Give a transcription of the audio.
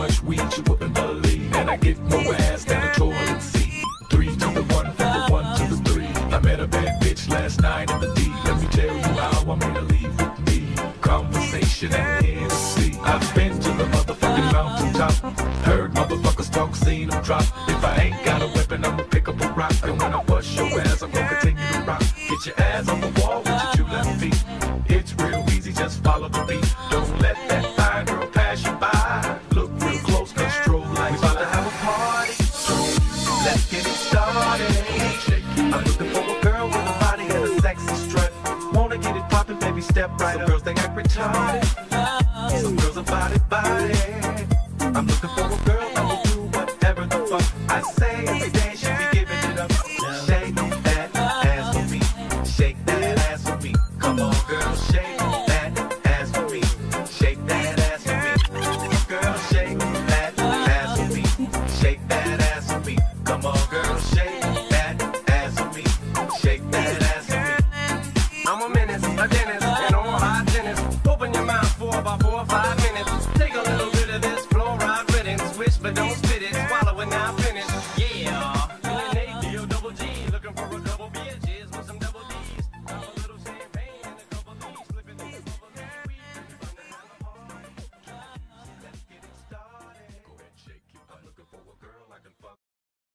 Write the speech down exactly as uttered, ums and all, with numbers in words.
much weed you wouldn't believe. And I get more ass than a toilet seat. Three to the one, from the one to the three. I met a bad bitch last night in the D. Let me tell you how I made her leave with me. Conversation and Hennessy. I've been to the motherfucking mountaintop. Heard motherfuckers talk, seen them drop. If I ain't got a weapon, I'ma pick up a rock. And when I bust your ass, I'm gonna continue to rock. Get your ass on the wall with your two left feet. It's real easy, just follow the beat. Don't let that fine girl pass you by. Look real close, cause strobe lights. We about to have a party, so let's get it started. I'm looking for a girl with a body and a sexy strut. Wanna get it poppin', baby, step right up. Some girls, they act retarded. Some girls are body, body. I'm looking for a girl